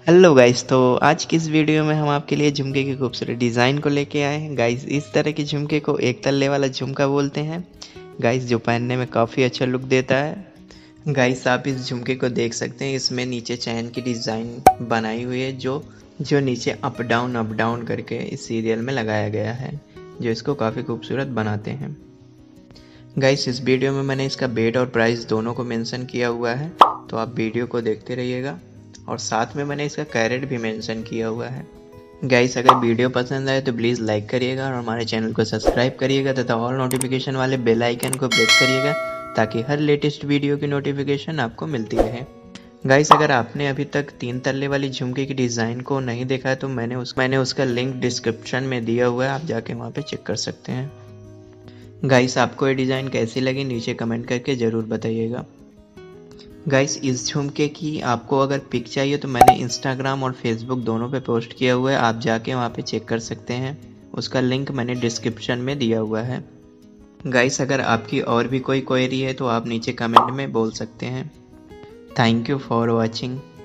Hello guys, तो आज की इस वीडियो में हम आपके लिए झुमके की खूबसूरत डिज़ाइन को लेके आए हैं। गाइस, इस तरह के झुमके को एक तल्ले वाला झुमका बोलते हैं गाइस, जो पहनने में काफ़ी अच्छा लुक देता है। गाइस, आप इस झुमके को देख सकते हैं, इसमें नीचे चैन की डिज़ाइन बनाई हुई है जो नीचे अप डाउन करके इस सीरियल में लगाया गया है, जो इसको काफ़ी खूबसूरत बनाते हैं। गाइस, इस वीडियो में मैंने इसका वेट और प्राइस दोनों को मेंशन किया हुआ है, तो आप वीडियो को देखते रहिएगा। और साथ में मैंने इसका कैरेट भी मेंशन किया हुआ है। गाइस, अगर वीडियो पसंद आए तो प्लीज़ लाइक करिएगा और हमारे चैनल को सब्सक्राइब करिएगा तथा ऑल नोटिफिकेशन वाले बेल आइकन को प्रेस करिएगा ताकि हर लेटेस्ट वीडियो की नोटिफिकेशन आपको मिलती रहे। गाइस, अगर आपने अभी तक 3 तल्ले वाली झुमके की डिज़ाइन को नहीं देखा है तो मैंने उसका लिंक डिस्क्रिप्शन में दिया हुआ है, आप जाके वहाँ पे चेक कर सकते हैं। गाइस, आपको ये डिज़ाइन कैसी लगी नीचे कमेंट करके ज़रूर बताइएगा। गाइस, इस झुमके की आपको अगर पिक चाहिए तो मैंने इंस्टाग्राम और फेसबुक दोनों पे पोस्ट किया हुआ है, आप जाके वहाँ पे चेक कर सकते हैं। उसका लिंक मैंने डिस्क्रिप्शन में दिया हुआ है। गाइस, अगर आपकी और भी कोई क्वेरी है तो आप नीचे कमेंट में बोल सकते हैं। Thank you for watching.